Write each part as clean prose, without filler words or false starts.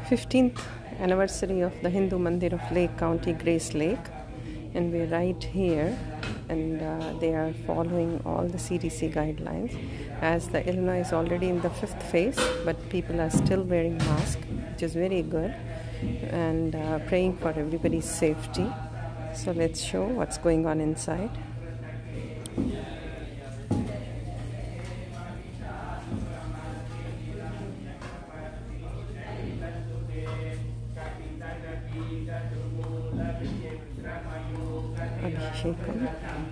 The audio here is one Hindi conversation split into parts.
15th anniversary of the Hindu Mandir of Lake County, Grayslake, and we're right here, and they are following all the CDC guidelines, as the Illinois is already in the 5th phase, but people are still wearing masks, which is very good, and praying for everybody's safety. So let's show what's going on inside. Abhishekam.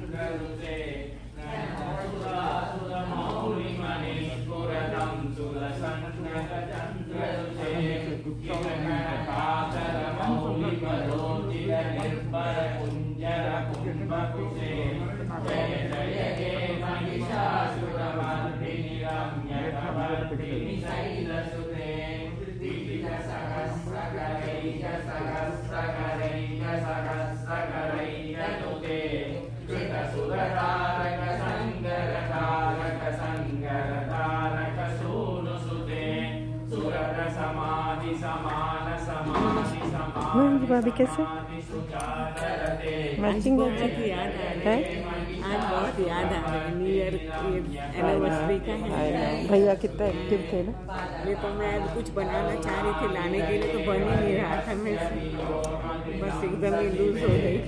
भाभी कैसे मैचिंग बहुत याद आ रहा है, आज बहुत याद आ रहा है। न्यू ईयर एनिवर्सरी का है। भैया कितना एक्टिव थे ना। ये तो मैं कुछ बनाना चाह रही थी लाने के लिए, तो बन ही नहीं रहा था। मैं बस एकदम ही लूज हो गई।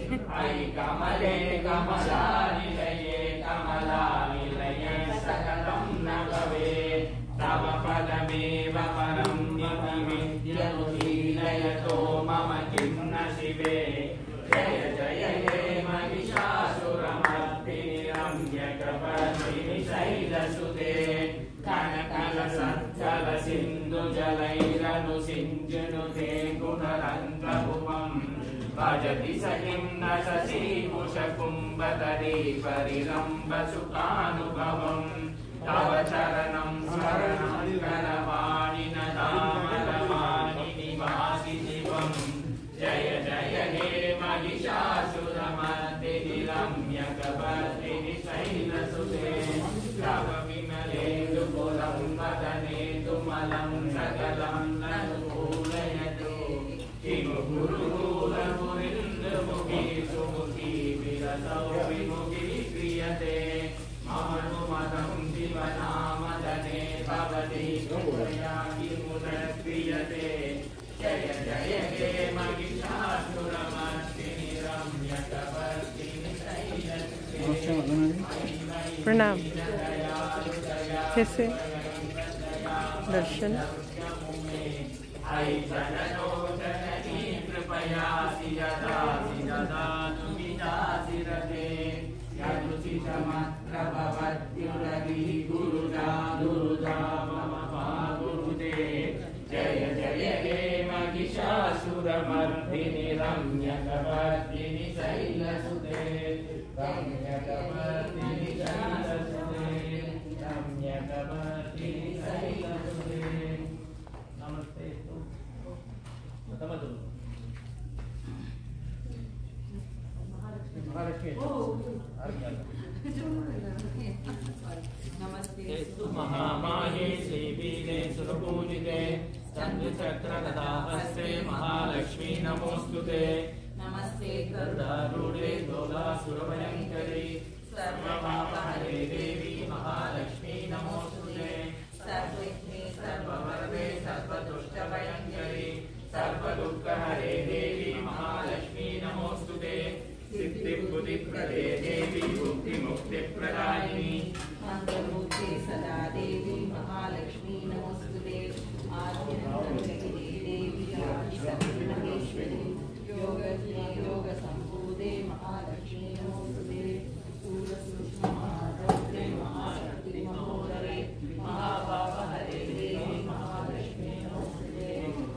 भजति सखिं न शशि कुशकुम्भतरी परिरम्भ सुखानुभवम् तव चरणं शरणं करवाणि न दामलवाणि निवासि शिवम् जय जय हे महिषासुरमर्दिनि रम्यकपर्दिनि शैलसुते तव विमलेन्दुपुरं वदनेन्दुमलं सकलं ननुकूलयतु किं गुरुकुलमुनिन्दमुखी सुमुखी विरसौ विमुखी क्रियते ममनुमतं शिवनामदने भवति कृपया किमुदक्रियते जय जय हे महिषासुरमर्दिनि रम्यकपर्दिनि शैलसुते। प्रणाम। कैसे दर्शन? जय जय हे महिषासुरमर्दिनि रम्यकपर्दिनि शैलसुते रम्यकपर्दिनि शैलसुते रम्यकपर्दिनि शैलसुते। नमस्ते। महामाये श्रीपीठे सुरपूजिते चन्द्रचक्रगदाहस्ते महालक्ष्मी नमोऽस्तुते। नमस्ते गरुडारूढे दोलासुरभयङ्करी सर्वपापहरे देवी महालक्ष्मी नमोऽस्तुते। सर्वविघ्ने सर्ववरदे सर्वदुष्टभयङ्करी सर्वदुःखहरे देवी महालक्ष्मी नमोऽस्तुते। सिद्धिबुद्धिप्रदे देवी बुद्धिमुक्तिप्रदायिनी मन्त्रमुक्ते सदा देवी महालक्ष्मी नमोऽस्तुते। आद्यन्तर्गतिरे देवी आदिशक्तिमहेश्वरी योगज्ञे योगसम्भूते महालक्ष्मी नमोऽस्तुते। सूरसूक्ष्ममहारौद्रे महाशक्तिमहोदरे महापापहरे देवी महालक्ष्मी नमोऽस्तुते।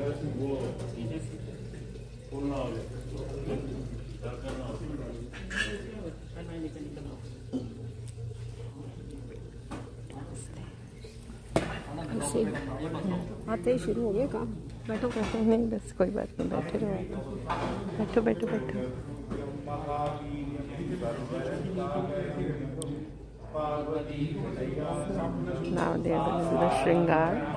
आते ही शुरू हो गया काम। बैठो बैठो, नहीं बस कोई बात नहीं, बैठे रहो, बैठो बैठो बैठो। Now they are going to do the shringar.